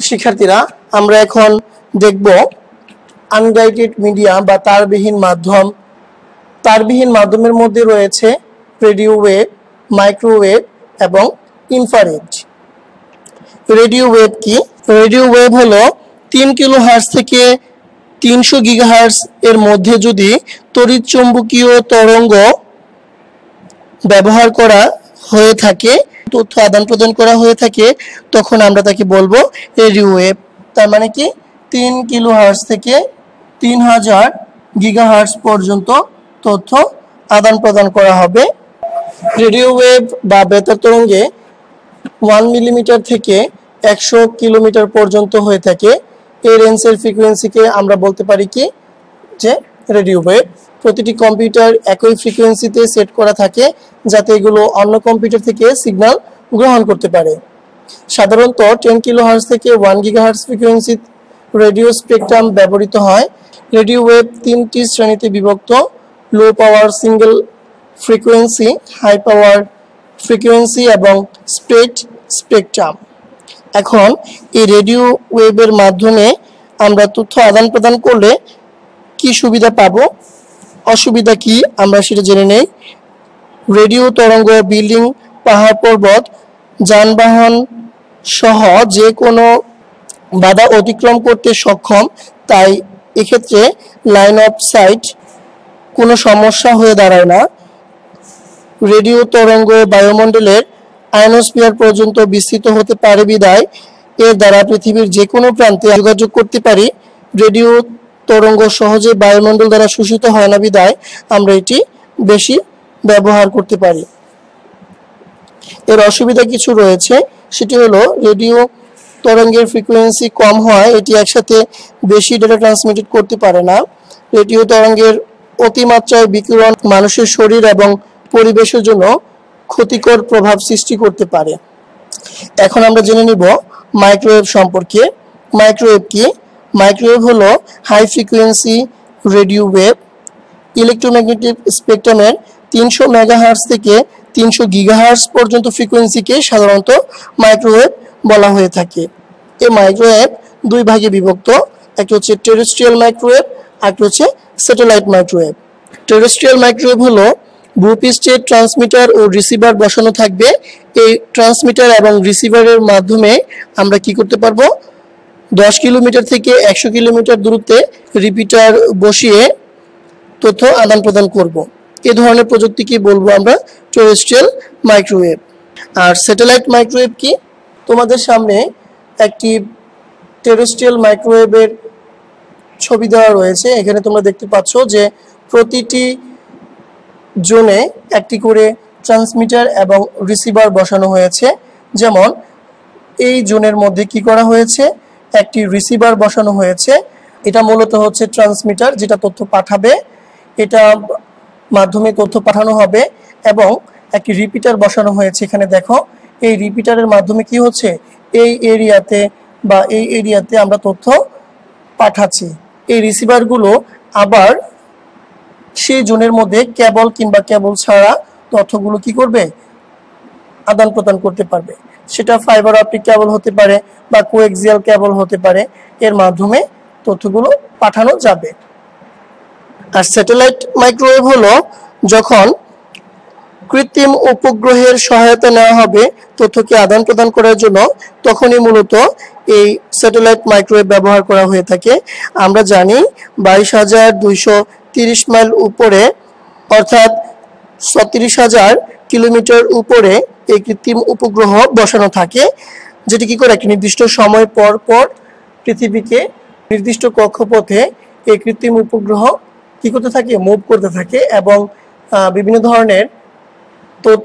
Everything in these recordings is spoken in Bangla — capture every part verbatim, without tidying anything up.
শিক্ষার্থীরা আমরা এখন দেখব আনগাইডেড মিডিয়া বা তারবিহীন মাধ্যম। তারবিহীন মাধ্যমের মধ্যে রয়েছে রেডিও ওয়েভ, মাইক্রোওয়েভ এবং ইনফ্রারেড। রেডিও ওয়েভ কি? রেডিও ওয়েভ হলো তিন কিলোহার্টজ থেকে তিনশো গিগাহার্টজ এর মধ্যে যদি তড়িৎ চুম্বকীয় তরঙ্গ ব্যবহার করা হয়ে থাকে, তথ্য আদান প্রদান করা হয়ে থাকে, তখন আমরা তাকে বলবো রেডিও ওয়েভ। তার মানে কি তিন কিলোহার্টজ থেকে তিন হাজার গিগাহার্টজ পর্যন্ত তথ্য আদান প্রদান করা হবে। রেডিও ওয়েভ বা বেতার তরঙ্গে ওয়ান মিলিমিটার থেকে একশো কিলোমিটার পর্যন্ত হয়ে থাকে। এই রেঞ্জের ফ্রিকোয়েন্সিকে আমরা বলতে পারি কি যে রেডিও ওয়েভ। প্রতিটি কম্পিউটার একই ফ্রিকোয়েন্সিতে সেট করা থাকে যাতে এগুলো অন্য কম্পিউটার থেকে সিগন্যাল গ্রহণ করতে পারে। সাধারণত টেন কিলোহার্টজ থেকে one gigahertz frequency radio spectrum ব্যবহৃত হয়। রেডিও ওয়েভ তিনটি শ্রেণীতে বিভক্ত: low power single frequency, high power frequency এবং স্প্রেড স্পেকট্রাম। এখন এই রেডিও ওয়েভের মাধ্যমে আমরা তথ্য আদান প্রদান করলে কি সুবিধা পাবো, অসুবিধা কি আমরা সেটা জেনে নেই। রেডিও তরঙ্গ বিল্ডিং, পাহাড় পর্বত, যানবাহন সহ যে কোনো বাধা অতিক্রম করতে সক্ষম, তাই এক্ষেত্রে লাইন অফ সাইট কোনো সমস্যা হয়ে দাঁড়ায় না। রেডিও তরঙ্গ বায়ুমণ্ডলের আয়নোস্ফিয়ার পর্যন্ত বিস্তৃত হতে পারে বিদায় এর দ্বারা পৃথিবীর যে কোনো প্রান্তে যোগাযোগ করতে পারি। রেডিও তরঙ্গ সহজে বায়ুমণ্ডল দ্বারা শোষিত হয় না বিদায় আমরা এটি বেশি ব্যবহার করতে পারি। এর অসুবিধা কিছু রয়েছে, সেটি হলো রেডিও তরঙ্গের ফ্রিকোয়েন্সি কম হয়, এটি একসাথে বেশি ডেটা ট্রান্সমিটেড করতে পারে না। রেডিও তরঙ্গের অতিমাত্রায় বিকিরণ মানুষের শরীর এবং পরিবেশের জন্য ক্ষতিকর প্রভাব সৃষ্টি করতে পারে। এখন আমরা জেনে নিব মাইক্রোওয়েভ সম্পর্কে। মাইক্রোওয়েভ কি? মাইক্রোওয়েভ হলো high frequency radio wave. Electromagnetic স্পেকট্রামের তিনশো মেগাহার্টজ থেকে তিনশো গিগাহার্টজ পর্যন্ত ফ্রিকোয়েন্সিকে সাধারণত মাইক্রোওয়েভ বলা হয়ে থাকে। এই মাইক্রোওয়েভ দুই ভাগে বিভক্ত, একটা হচ্ছে টেরেস্ট্রিয়াল মাইক্রোওয়েভ, একটা হচ্ছে স্যাটেলাইট মাইক্রোওয়েভ। টেরেস্ট্রিয়াল মাইক্রোওয়েভ হলো ভূপৃষ্ঠে ট্রান্সমিটার ও রিসিভার বসানো থাকবে। এই ট্রান্সমিটার এবং রিসিভারের মাধ্যমে আমরা কি করতে পারবো, দশ কিলোমিটার থেকে একশো কিলোমিটার দূরত্বে রিপিটার বসিয়ে তথ্য আদান প্রদান করব। এই ধরনের প্রযুক্তিকে বলবো আমরা টেরেস্ট্রিয়াল মাইক্রোওয়েভ। আর স্যাটেলাইট মাইক্রোওয়েভ কি? তোমাদের সামনে একটি টেরেস্ট্রিয়াল মাইক্রোওয়েভের ছবি দেওয়া রয়েছে। এখানে তোমরা দেখতে পাচ্ছ যে প্রতিটি জোনে একটি করে ট্রান্সমিটার এবং রিসিভার বসানো হয়েছে। যেমন এই জোনের মধ্যে কি করা হয়েছে, একটি রিসিভার বসানো হয়েছে। এটা মূলত হচ্ছে ট্রান্সমিটার, যেটা তথ্য পাঠাবে, এটা মাধ্যমে তথ্য পাঠানো হবে, এবং একটি রিপিটার বসানো হয়েছে। এখানে দেখো এই রিপিটারের মাধ্যমে কি হচ্ছে, এই এরিয়াতে বা এই এরিয়াতে আমরা তথ্য পাঠাচ্ছি। এই রিসিভারগুলো আবার সেই জোনের মধ্যে কেবল কিংবা কেবল ছাড়া তথ্যগুলো কি করবে, আদান প্রদান করতে পারবে। সেটা ফাইবার অপটিক কেবল হতে পারে বা কোএক্সিয়াল কেবল হতে পারে, এর মাধ্যমে তথ্যগুলো পাঠানো যাবে। আর স্যাটেলাইট মাইক্রোওয়েভ হলো যখন কৃত্রিম উপগ্রহের সহায়তা নেওয়া হবে তথ্যকে আদান প্রদান করার জন্য, তখনই মূলত এই স্যাটেলাইট মাইক্রোওয়েভ ব্যবহার করা হয়ে থাকে। আমরা জানি বাইশ হাজার দুইশো তিরিশ মাইল উপরে, অর্থাৎ ছত্রিশ হাজার কিলোমিটার উপরে এই কৃত্রিম উপগ্রহ বসানো থাকে, যেটি কি করে একটি নির্দিষ্ট সময় পর পর পৃথিবীকে নির্দিষ্ট কক্ষপথে এই কৃত্রিম উপগ্রহ কি করতে থাকে, মুভ করতে থাকে, এবং বিভিন্ন ধরনের তথ্য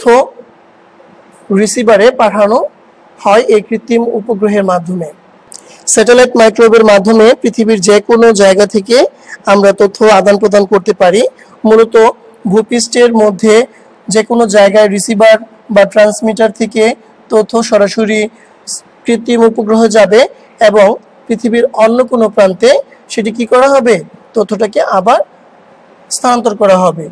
রিসিভারে পাঠানো হয় এই কৃত্রিম উপগ্রহের মাধ্যমে। স্যাটেলাইট মাইক্রোওয়েভের মাধ্যমে পৃথিবীর যে কোনো জায়গা থেকে আমরা তথ্য আদান প্রদান করতে পারি। মূলত ভূপৃষ্ঠের মধ্যে যে কোনো জায়গায় রিসিভার বা ট্রান্সমিটার থেকে তথ্য সরাসরি কৃত্রিম উপগ্রহে যাবে এবং পৃথিবীর অন্য কোনো প্রান্তে সেটি কি করা হবে, তথ্যটাকে আবার স্থানান্তর করা হবে।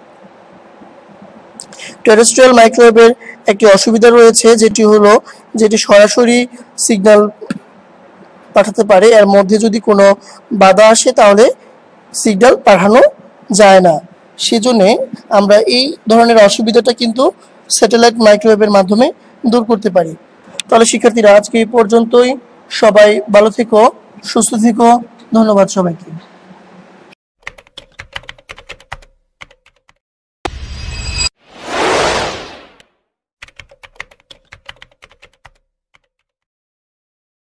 টেরেস্ট্রিয়াল মাইক্রোওয়েভের একটি অসুবিধা রয়েছে, যেটি হলো যেটি সরাসরি সিগন্যাল পাঠাতে পারে, এর মধ্যে যদি কোনো বাধা আসে তাহলে সিগন্যাল পাঠানো যায় না। সেজন্যে আমরা এই ধরনের অসুবিধাটা কিন্তু স্যাটেলাইট মাইক্রোওয়েভের মাধ্যমে দূর করতে পারি। তাহলে শিক্ষার্থীরা আজকে এই পর্যন্তই। সবাই ভালো থেকো, সুস্থ থেকো। ধন্যবাদ সবাইকে।